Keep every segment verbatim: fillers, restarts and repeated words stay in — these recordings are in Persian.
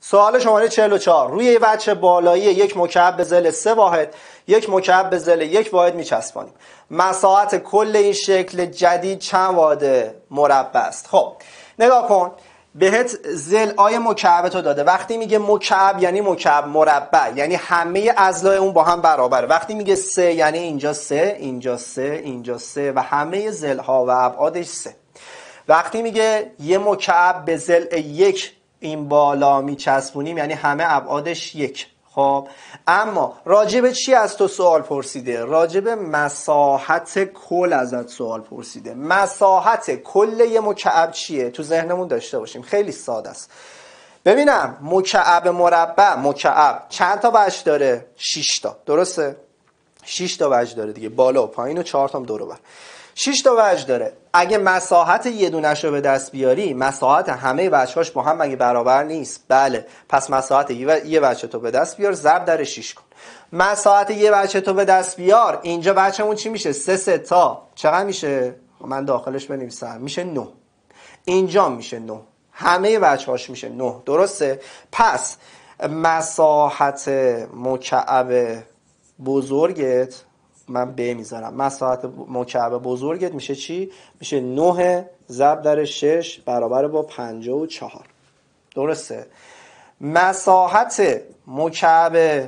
سوال شماره چهل و چهار، روی یه وجه بالایی یک مکعب به ظل سه واحد یک مکعب به ظل یک واحد میچسبانیم. مساحت کل این شکل جدید چند واحد مربع است؟ خب نگاه کن، بهت ضلعای مکعب تو داده. وقتی میگه مکعب یعنی مکعب مربع، یعنی همه اضلاع اون با هم برابره. وقتی میگه سه یعنی اینجا سه، اینجا سه، اینجا سه و همه ضلعها و ابعادش سه. وقتی میگه یه مکعب به ضلع یک این بالا میچسبونیم یعنی همه ابعادش یک. خب اما راجب چی از تو سوال پرسیده؟ راجب مساحت کل ازت سوال پرسیده. مساحت کل یه مکعب چیه؟ تو ذهنمون داشته باشیم، خیلی ساده است. ببینم مکعب مربع، مکعب چند تا وجه داره؟ شش تا، درسته؟ شش تا وجه داره دیگه، بالا و پایین و چهار تا هم دور و بر. شش تا وجه داره. اگه مساحت یه دونش رو به دست بیاری، مساحت همه وجهاش با هم مگه برابر نیست؟ بله. پس مساحت یه وجه تو به دست بیار، ضرب در شش کن. مساحت یه وجه تو به دست بیار، اینجا وجهمون چی میشه؟ سه سه تا چقدر میشه؟ من داخلش بنویسم، میشه نه. اینجا میشه نه، همه وجهاش میشه نه، درسته؟ پس مساحت مکعب بزرگت، من ب میذارم، مساحت مکعب بزرگت میشه چی؟ میشه نه ضرب در شش برابر با پنجاه و چهار، درسته؟ مساحت مکعب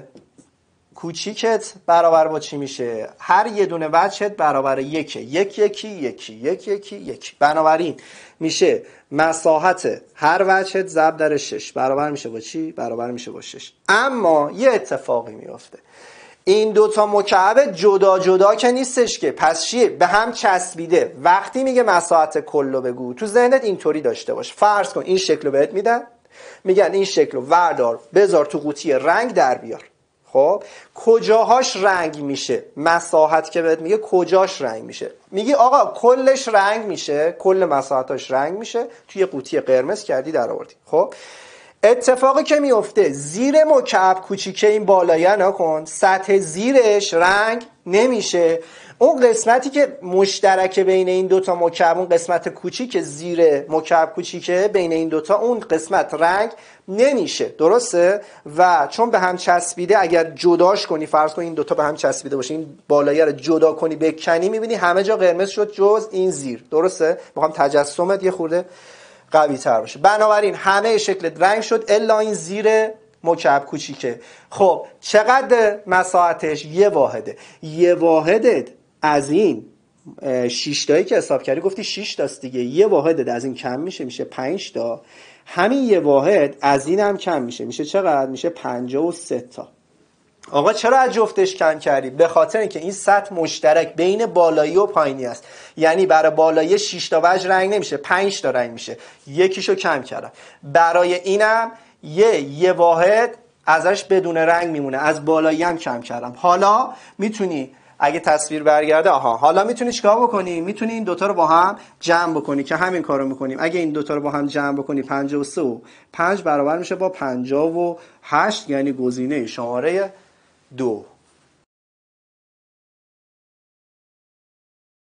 کوچیکت برابر با چی میشه؟ هر یه دونه وجهت برابر یکه، یک یکی یکی یک یکی یکی. بنابراین میشه مساحت هر وجهت ضرب در شش برابر میشه با چی؟ برابر میشه با شش. اما یه اتفاقی میفته، این دوتا مکعب جدا جدا که نیستش که، پس چیه؟ به هم چسبیده. وقتی میگه مساحت کلو بگو، تو ذهنت اینطوری داشته باش. فرض کن این شکلو بهت میدن، میگن این شکلو وردار بذار تو قوطی رنگ در بیار. خب کجاهاش رنگ میشه؟ مساحت که بهت میگه کجاش رنگ میشه، میگی آقا کلش رنگ میشه، کل مساحتاش رنگ میشه، توی قوطی قرمز کردی در آوردی. خب اتفاقی که میفته، زیر مکعب کوچیکه این بالایه نکن، سطح زیرش رنگ نمیشه. اون قسمتی که مشترک بین این دوتا مکعب، اون قسمت کوچیک زیر مکعب کوچیکه بین این دوتا، اون قسمت رنگ نمیشه، درسته؟ و چون به هم چسبیده، اگر جداش کنی، فرض کن این دوتا به هم چسبیده باشه، این بالایه رو جدا کنی بکنی، میبینی همه جا قرمز شد جز این زیر، درسته؟ میخوام تجسمت یه خورده قوی تر باشه. بنابراین همه شکل رنگ شد الا این زیر مکعب کوچیکه. خب چقدر مساحتش؟ یه واحده. یه واحدت از این شش تایی که حساب کردی، گفتی شش تاست دیگه، یه واحدت از این کم میشه، میشه پنج تا. همین یه واحد از این هم کم میشه، میشه چقدر؟ میشه پنجاه و سه تا. آقا چرا از جفتش کم کردی؟ به خاطر اینکه این سطح مشترک بین بالایی و پایینی است. یعنی برای بالایی شش تا وجه رنگ نمیشه، پنج تا رنگ میشه، یکیشو کم کردم. برای اینم یه یه واحد ازش بدون رنگ میمونه، از بالایی هم کم کردم. حالا میتونی اگه تصویر برگرده، آها حالا میتونی چیکار بکنی؟ میتونی این دوتا رو با هم جمع بکنی که همین کارو میکنیم. اگه این دوتا رو با هم جمع بکنی، پنجاه و سه و پنج برابر میشه با پنجاه و هشت، یعنی گزینه شماره دو.